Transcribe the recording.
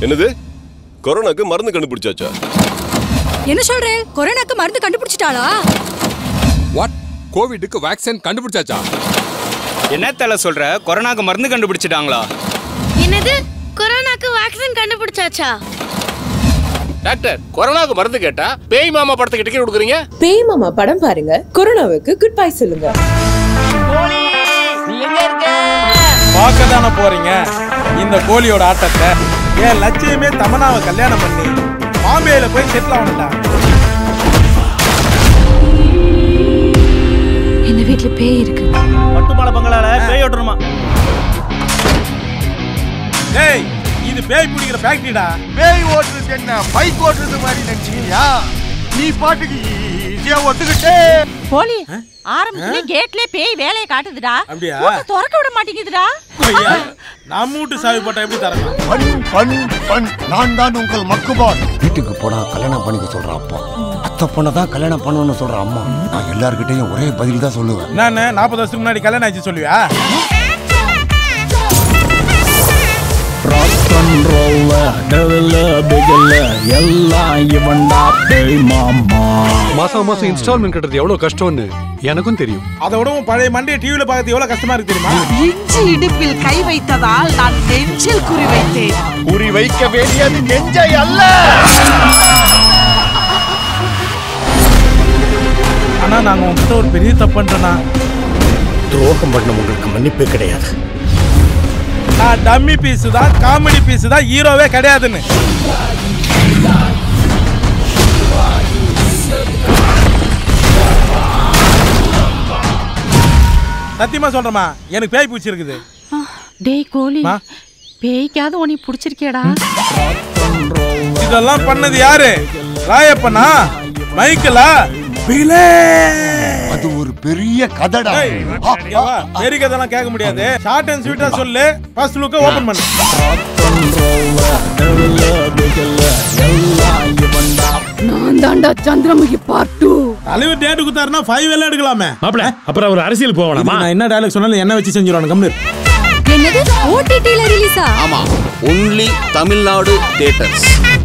என்னது கொரோனாக்கு மருந்து கண்டுபிடிச்சாச்சா? என்ன சொல்றே? கொரோனாக்கு மருந்து கண்டுபிடிச்சிட்டாளா? வாட்? கோவிட்க்கு வேக்சின் கண்டுபிடிச்சாச்சா? என்னத்தல சொல்ற? கொரோனாக்கு மருந்து கண்டுபிடிச்சிட்டாங்களா? என்னது? கொரோனாக்கு வேக்சின் கண்டுபிடிச்சாச்சா? டாக்டர், கொரோனாக்கு மருந்து கேட்டா பேய் மாமா படத்துக்கு டிக்கெட் கொடுக்குறீங்க? பேய் மாமா படம் பாருங்க, கொரோனாவுக்கு குட் பை சொல்லுங்க. பார்க்க தானே போறீங்க இந்த கோழியோட ஆட்டத்தை. என் லட்சியமே தமனாவை கல்யாணம் பண்ணி பாம்பேல போய் செட்டில் ஆகணும்டா. இந்த வீட்ல பேய் இருக்கு. பட்டுமால பங்களால பேய் ஓட்டணுமா? டேய், இது பேய் பிடிக்கிற ஃபேக்டரிடா. பேய் ஓட்டுறது என்ன பைக் ஓட்டுறது மாதிரி நினைச்சீங்களா? நீ பாட்டுக்கு ஈஸியா ஒத்துக்கிட்டே. போலி ஆரம்பத்துல கேட்ல பேய் வேலையை காட்டுதுடா. அப்படியா? திறக்க விட மாட்டேங்குதுடா. ஐயா, நம்ம வீட்டு சாவி போட்டா எப்படி தரலாம்? பண் பண் பண் நான் தான் உங்கள் மக்குபான். வீட்டுக்கு போனா கல்யாணம் பண்ணிக்க சொல்ற அப்பா, அத்தை பொண்ணை தான் கல்யாணம் பண்ணணும்னு சொல்ற அம்மா. நான் எல்லார்கிட்டையும் ஒரே பதில் தான் சொல்லுவேன். நான் 40 வருஷத்துக்கு முன்னாடி கல்யாணம் ஆச்சு சொல்லுவியா? மாசம் மாசம் இன்ஸ்டால்மெண்ட் கட்டுறது எவ்வளவு கஷ்டம்னு எனக்கும் தெரியும். அதை விடவும் பழைய மண்டியை டிவியில பார்க்கறது எவ்வளவு கஷ்டமா இருக்கு தெரியுமா? இஞ்சி இடுப்பில் கை வைத்ததால் நான் நெஞ்சில் குறி வைத்தேன். குறி வைக்க வேண்டியது நெஞ்சை அல்ல. ஆனா நாங்க உங்ககிட்ட ஒரு பெரிய தப்பு பண்றோம்னா, துரோகம் பண்ண உங்களுக்கு மன்னிப்பே கிடையாது. நான் டம்மி பீஸ் தான், காமெடி பீஸ் தான், ஹீரோவே கிடையாதுன்னு. சத்தியமா சொல்றமா, எனக்கு பேய் பூச்சி இருக்குது. டேய் கோலி, பேய்க்காவது உன்னை பிடிச்சிருக்கேடா. இதெல்லாம் பண்ணது யாரு? ராயப்பனா? மைக்கேலா? அது ஒரு பெரிய கதைடா. பெரிய கதைலாம் கேட்க முடியாது. ஷார்ட் அண்ட் ஸ்வீட்டா சொல்லு. ஃபர்ஸ்ட் லுக்க ஓபன் பண்ணு. நான் தாண்டா சந்திரமுகி பார்ட் 2. தலைவர் டேட் குத்தாருன்னா 5 எல்லாம் எடுக்கலாமே. மாப்ள, அப்புறம் ஒரு அரசியல் போகலாமா? நான் என்ன டயலாக் சொன்னாலும் என்ன வச்சு செஞ்சிருவானு கம்னு. என்னது? OTT ல ரிலீஸா? ஆமா, ஒன்லி தமிழ்நாடு தியேட்டர்ஸ்.